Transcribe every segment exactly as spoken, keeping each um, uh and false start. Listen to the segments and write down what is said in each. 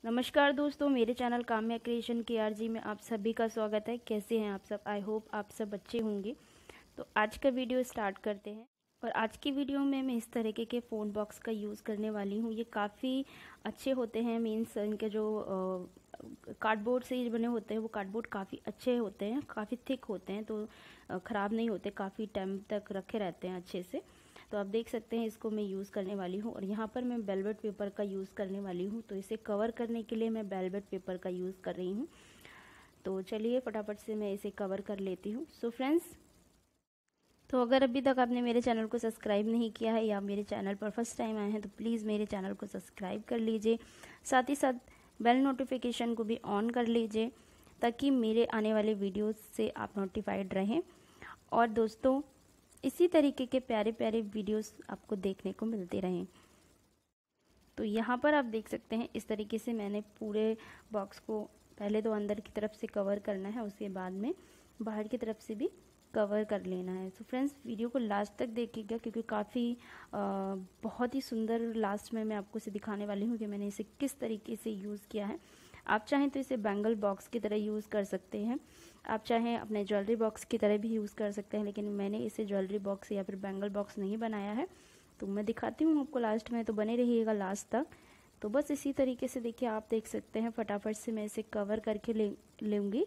नमस्कार दोस्तों, मेरे चैनल काम्या क्रिएशन के आरजी में आप सभी का स्वागत है। कैसे हैं आप सब? आई होप आप सब अच्छे होंगे। तो आज का वीडियो स्टार्ट करते हैं। और आज की वीडियो में मैं इस तरीके के फ़ोन बॉक्स का यूज़ करने वाली हूँ। ये काफ़ी अच्छे होते हैं, मीन्स इनके जो कार्डबोर्ड से बने होते हैं वो कार्डबोर्ड काफ़ी अच्छे होते हैं, काफ़ी थिक होते हैं, तो ख़राब नहीं होते, काफ़ी टाइम तक रखे रहते हैं अच्छे से। तो आप देख सकते हैं इसको मैं यूज़ करने वाली हूँ। और यहाँ पर मैं वेलवेट पेपर का यूज़ करने वाली हूँ। तो इसे कवर करने के लिए मैं वेलवेट पेपर का यूज़ कर रही हूँ। तो चलिए फटाफट से मैं इसे कवर कर लेती हूँ। सो फ्रेंड्स, तो अगर अभी तक आपने मेरे चैनल को सब्सक्राइब नहीं किया है या मेरे चैनल पर फर्स्ट टाइम आए हैं तो प्लीज़ मेरे चैनल को सब्सक्राइब कर लीजिए। साथ ही साथ बेल नोटिफिकेशन को भी ऑन कर लीजिए ताकि मेरे आने वाले वीडियोस से आप नोटिफाइड रहें। और दोस्तों, इसी तरीके के प्यारे प्यारे वीडियोस आपको देखने को मिलते रहें। तो यहाँ पर आप देख सकते हैं इस तरीके से मैंने पूरे बॉक्स को पहले तो अंदर की तरफ से कवर करना है, उसके बाद में बाहर की तरफ से भी कवर कर लेना है। तो फ्रेंड्स, वीडियो को लास्ट तक देखिएगा क्योंकि काफ़ी बहुत ही सुंदर लास्ट में मैं आपको इसे दिखाने वाली हूँ कि मैंने इसे किस तरीके से यूज़ किया है। आप चाहें तो इसे बैंगल बॉक्स की तरह यूज़ कर सकते हैं, आप चाहें अपने ज्वेलरी बॉक्स की तरह भी यूज़ कर सकते हैं, लेकिन मैंने इसे ज्वेलरी बॉक्स या फिर बैंगल बॉक्स नहीं बनाया है। तो मैं दिखाती हूँ आपको लास्ट में, तो बने रहिएगा लास्ट तक। तो बस इसी तरीके से देखिए, आप देख सकते हैं फटाफट से मैं इसे कवर करके ले लूँगी।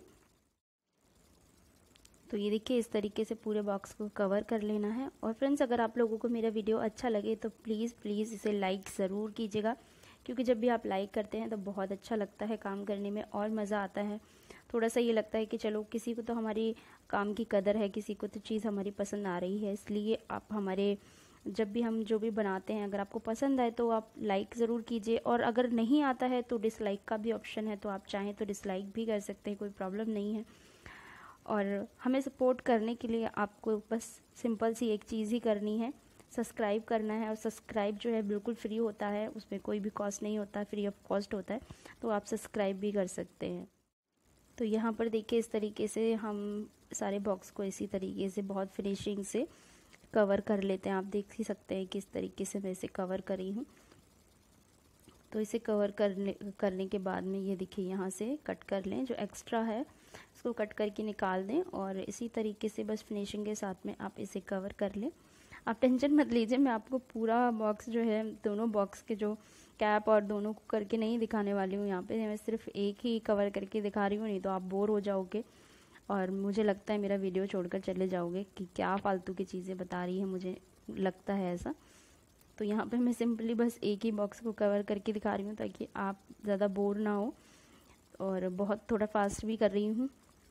तो ये देखिए इस तरीके से पूरे बॉक्स को कवर कर लेना है। और फ्रेंड्स, अगर आप लोगों को मेरा वीडियो अच्छा लगे तो प्लीज़ प्लीज़ इसे लाइक ज़रूर कीजिएगा, क्योंकि जब भी आप लाइक करते हैं तो बहुत अच्छा लगता है काम करने में और मज़ा आता है। थोड़ा सा ये लगता है कि चलो किसी को तो हमारी काम की कदर है, किसी को तो चीज़ हमारी पसंद आ रही है। इसलिए आप हमारे जब भी हम जो भी बनाते हैं, अगर आपको पसंद आए तो आप लाइक ज़रूर कीजिए, और अगर नहीं आता है तो डिसलाइक का भी ऑप्शन है, तो आप चाहें तो डिसलाइक भी कर सकते हैं, कोई प्रॉब्लम नहीं है। और हमें सपोर्ट करने के लिए आपको बस सिंपल सी एक चीज़ ही करनी है, सब्सक्राइब करना है। और सब्सक्राइब जो है बिल्कुल फ्री होता है, उसमें कोई भी कॉस्ट नहीं होता, फ्री ऑफ कॉस्ट होता है, तो आप सब्सक्राइब भी कर सकते हैं। तो यहाँ पर देखिए इस तरीके से हम सारे बॉक्स को इसी तरीके से बहुत फिनिशिंग से कवर कर लेते हैं। आप देख ही सकते हैं कि इस तरीके से मैं इसे कवर करी हूँ। तो इसे कवर करने करने के बाद में ये देखिए यहाँ से कट कर लें, जो एक्स्ट्रा है इसको कट करके निकाल दें। और इसी तरीके से बस फिनिशिंग के साथ में आप इसे कवर कर लें। आप टेंशन मत लीजिए, मैं आपको पूरा बॉक्स जो है, दोनों बॉक्स के जो कैप और दोनों को करके नहीं दिखाने वाली हूँ। यहाँ पे मैं सिर्फ एक ही कवर करके दिखा रही हूँ, नहीं तो आप बोर हो जाओगे और मुझे लगता है मेरा वीडियो छोड़कर चले जाओगे कि क्या फालतू की चीज़ें बता रही है, मुझे लगता है ऐसा। तो यहाँ पे मैं सिंपली बस एक ही बॉक्स को कवर करके दिखा रही हूँ ताकि आप ज़्यादा बोर ना हो। और बहुत थोड़ा फास्ट भी कर रही हूँ,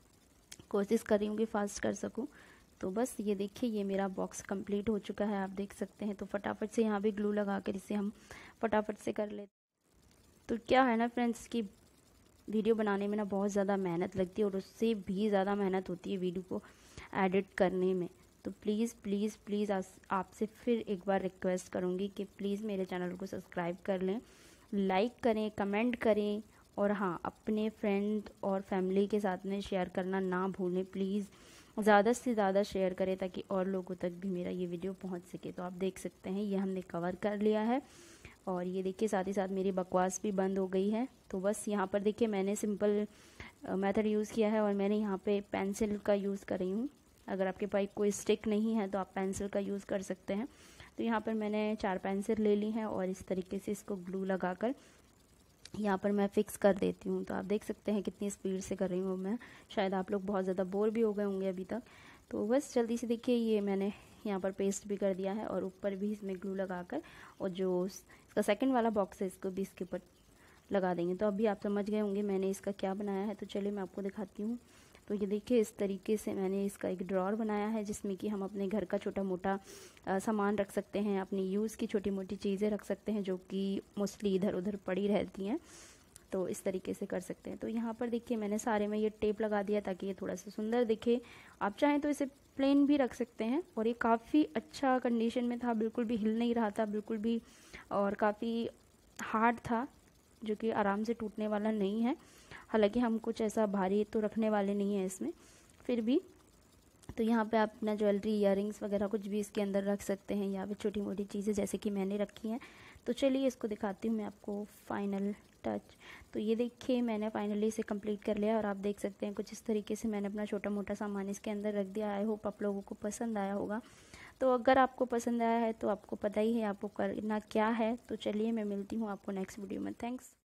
कोशिश कर रही हूँ कि फास्ट कर सकूँ। तो बस ये देखिए, ये मेरा बॉक्स कंप्लीट हो चुका है, आप देख सकते हैं। तो फटाफट से यहाँ भी ग्लू लगा कर इसे हम फटाफट से कर लेते। तो क्या है ना फ्रेंड्स, कि वीडियो बनाने में ना बहुत ज़्यादा मेहनत लगती है और उससे भी ज़्यादा मेहनत होती है वीडियो को एडिट करने में। तो प्लीज़ प्लीज़ प्लीज़ आपसे फिर एक बार रिक्वेस्ट करूँगी कि प्लीज़ मेरे चैनल को सब्सक्राइब कर लें, लाइक करें, कमेंट करें, और हाँ, अपने फ्रेंड और फैमिली के साथ में शेयर करना ना भूलें। प्लीज़ ज़्यादा से ज़्यादा शेयर करें ताकि और लोगों तक भी मेरा ये वीडियो पहुंच सके। तो आप देख सकते हैं ये हमने कवर कर लिया है। और ये देखिए साथ ही साथ मेरी बकवास भी बंद हो गई है। तो बस यहाँ पर देखिए मैंने सिंपल मेथड यूज़ किया है और मैंने यहाँ पे पेंसिल का यूज़ कर रही हूँ। अगर आपके पास कोई स्टिक नहीं है तो आप पेंसिल का यूज़ कर सकते हैं। तो यहाँ पर मैंने चार पेंसिल ले ली हैं और इस तरीके से इसको ग्लू लगाकर यहाँ पर मैं फ़िक्स कर देती हूँ। तो आप देख सकते हैं कितनी स्पीड से कर रही हूँ मैं, शायद आप लोग बहुत ज़्यादा बोर भी हो गए होंगे अभी तक। तो बस जल्दी से देखिए, ये मैंने यहाँ पर पेस्ट भी कर दिया है और ऊपर भी इसमें ग्लू लगाकर, और जो इसका सेकंड वाला बॉक्स है इसको भी इसके ऊपर लगा देंगे। तो अभी आप समझ गए होंगे मैंने इसका क्या बनाया है। तो चलिए मैं आपको दिखाती हूँ। तो ये देखिए इस तरीके से मैंने इसका एक ड्रॉर बनाया है जिसमें कि हम अपने घर का छोटा मोटा सामान रख सकते हैं, अपनी यूज़ की छोटी मोटी चीज़ें रख सकते हैं जो कि मोस्टली इधर उधर पड़ी रहती हैं। तो इस तरीके से कर सकते हैं। तो यहाँ पर देखिए मैंने सारे में ये टेप लगा दिया ताकि ये थोड़ा सा सुंदर दिखे। आप चाहें तो इसे प्लेन भी रख सकते हैं। और ये काफ़ी अच्छा कंडीशन में था, बिल्कुल भी हिल नहीं रहा था बिल्कुल भी, और काफ़ी हार्ड था जो कि आराम से टूटने वाला नहीं है। हालांकि हम कुछ ऐसा भारी तो रखने वाले नहीं हैं इसमें, फिर भी। तो यहाँ पे आप अपना ज्वेलरी, ईयरिंग्स वगैरह कुछ भी इसके अंदर रख सकते हैं, या फिर छोटी मोटी चीज़ें जैसे कि मैंने रखी हैं। तो चलिए इसको दिखाती हूँ मैं आपको फाइनल टच। तो ये देखिए मैंने फाइनली इसे कंप्लीट कर लिया और आप देख सकते हैं कुछ इस तरीके से मैंने अपना छोटा मोटा सामान इसके अंदर रख दिया। आई होप आप लोगों को पसंद आया होगा। तो अगर आपको पसंद आया है तो आपको पता ही है आपको करना क्या है। तो चलिए मैं मिलती हूँ आपको नेक्स्ट वीडियो में। थैंक्स।